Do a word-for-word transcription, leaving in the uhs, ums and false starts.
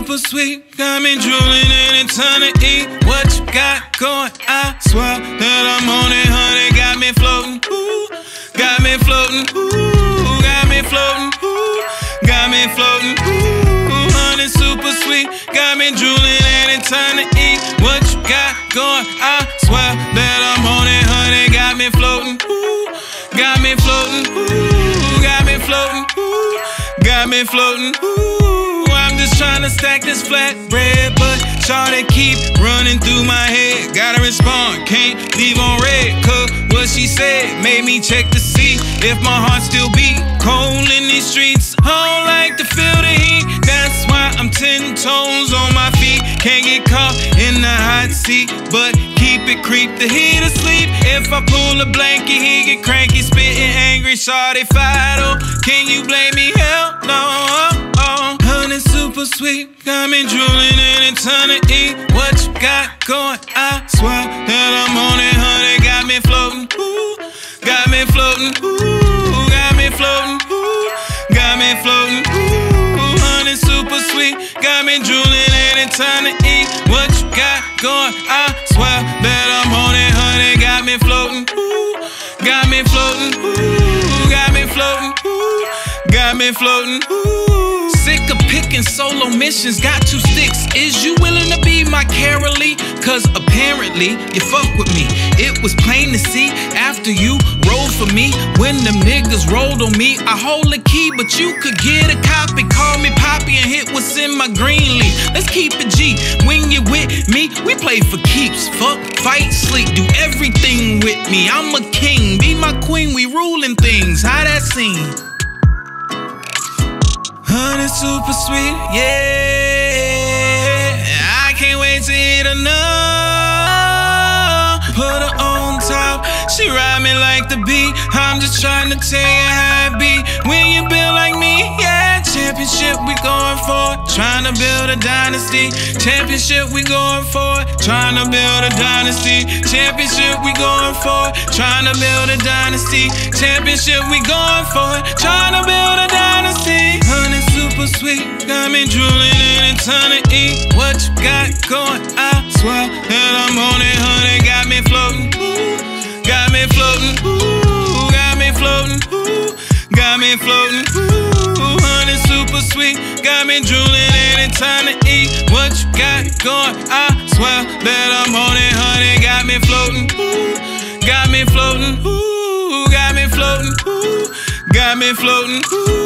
super sweet, got me drooling and it's time to eat. What you got going? I swear that I'm on it, honey. Got me floating, ooh. Got me floating, ooh. Got me floating, ooh. Got me floating, ooh. Honey, super sweet, got me drooling and it's time to eat. What you got going? I swear that I'm on it, honey. Got me floating, ooh. Got me floating, ooh. Got me floating, ooh. Got me floating, ooh. I'm just trying to stack this flatbread, but shawty keep running through my head. Gotta respond, can't leave on red, cause what she said made me check to see if my heart still beat. Cold in these streets, I don't like to feel the heat. That's why I'm ten toes on my feet. Can't get caught in the hot seat, but keep it creep the heat asleep. If I pull a blanket, he get cranky, spitting angry. Shawty Fido, can you blame me? Hell no. Oh, honey, super sweet, got me drooling and it's time to eat. What you got going? I swear that I'm on it, honey. Got me floating, ooh. Got me floating, ooh. Got me floating, ooh. Got me floating, ooh. Honey, super sweet, got me drooling and it's time to eat. What you got going? I swear that I'm on it, honey. Got me floating, ooh. Got me floating, ooh. Got me floating, ooh. Got me floating, ooh. Sick of picking solo missions, got two sticks. Is you willing to be my Carolee? Cause apparently you fuck with me. It was plain to see after you rolled for me. When them niggas rolled on me, I hold the key, but you could get a copy. Call me Poppy and hit what's in my green leaf. Let's keep it G. When you with me, we play for keeps. Fuck, fight, sleep, do everything with me. I'm a king, be my queen, we ruling things. How that seem? Honey, super sweet, yeah. I can't wait to eat enough. Put her on top, she ride me like the beat. I'm just trying to tell you how it be when you build like me, yeah. Championship we going for, trying to build a dynasty. Championship we going for, trying to build a dynasty. Championship we going for, trying to build a dynasty. Championship we going for, trying to build a dynasty. Honey, super sweet, got me drooling and it's time to eat. What you got going? I swear that I'm on it, honey. Got me floating, ooh. Got me floating, ooh. Got me floating, ooh. Got me floating, ooh. Honey, super sweet, got me drooling and it's time to eat. What you got going? I swear that I'm on it, honey. Got me floating, ooh. Got me floating, ooh. Got me floating, ooh. Got me floating, ooh.